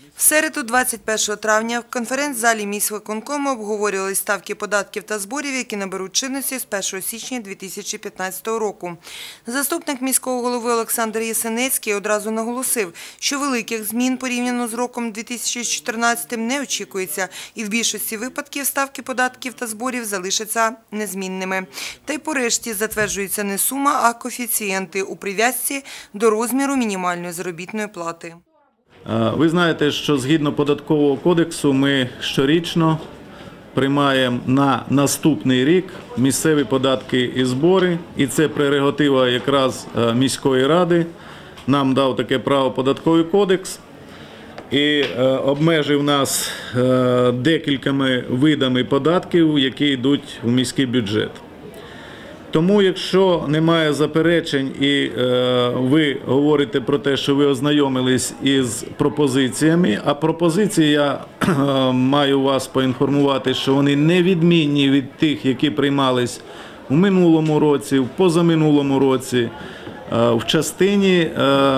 В середу, 21 травня, в конференц-залі міськвиконкому обговорювали ставки податків та зборів, які наберуть чинності з 1 січня 2015 року. Заступник міського голови Олександр Єсенецький одразу наголосив, що великих змін порівняно з роком 2014 не очікується, і в більшості випадків ставки податків та зборів залишаться незмінними. Та й порешті затверджується не сума, а коефіцієнти у прив'язці до розміру мінімальної заробітної плати. Ви знаєте, що згідно Податкового кодексу ми щорічно приймаємо на наступний рік місцеві податки і збори, і це прерогатива якраз міської ради. Нам дав таке право Податковий кодекс і обмежив нас декількома видами податків, які йдуть в міський бюджет. Тому, якщо немає заперечень і ви говорите про те, що ви ознайомились із пропозиціями, а пропозиції я маю вас поінформувати, що вони не відмінні від тих, які приймались у минулому році, в позаминулому році, в частині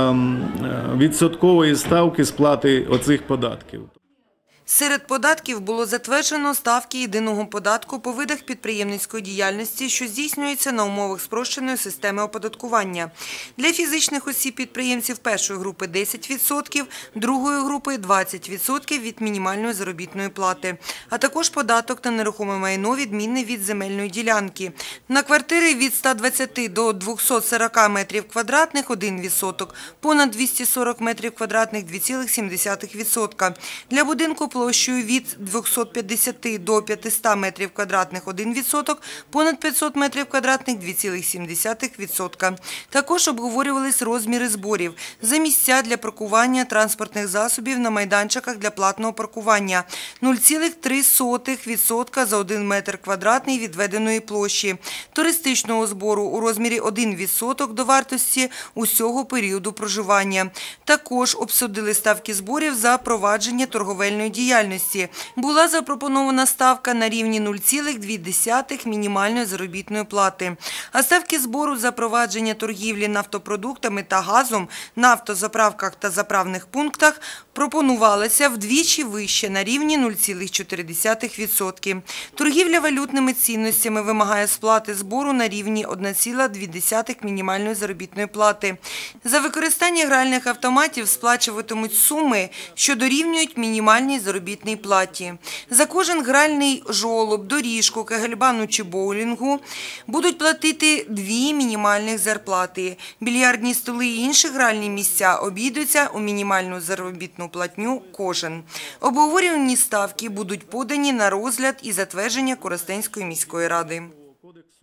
відсоткової ставки сплати оцих податків. Серед податків було затверджено ставки єдиного податку по видах підприємницької діяльності, що здійснюється на умовах спрощеної системи оподаткування. Для фізичних осіб-підприємців першої групи 10%, другої групи 20% від мінімальної заробітної плати, а також податок на нерухоме майно відмінний від земельної ділянки. На квартири від 120 до 240 метрів квадратних – 1%, понад 240 метрів квадратних – 2,7%. Для будинку площею від 250 до 500 метрів квадратних – 1%, понад 500 метрів квадратних – 2,7%. Також обговорювались розміри зборів за місця для паркування транспортних засобів на майданчиках для платного паркування – 0,03% за 1 метр квадратний відведеної площі, туристичного збору у розмірі 1% до вартості усього періоду проживання. Також обсудили ставки зборів за провадження торговельної діяльності. Була запропонована ставка на рівні 0,2 мінімальної заробітної плати. А ставки збору за провадження торгівлі нафтопродуктами та газом на автозаправках та заправних пунктах пропонувалася вдвічі вище на рівні 0,4%. Торгівля валютними цінностями вимагає сплати збору на рівні 1,2 мінімальної заробітної плати. За використання гральних автоматів сплачуватимуть суми, що дорівнюють мінімальній заробітній платі. За кожен гральний жолоб, доріжку, кегельбану чи боулінгу будуть платити 2 мінімальних зарплати. Більярдні столи і інші гральні місця обійдуться у мінімальну заробітну платню кожен. Обговорювані ставки будуть подані на розгляд і затвердження Коростенської міської ради.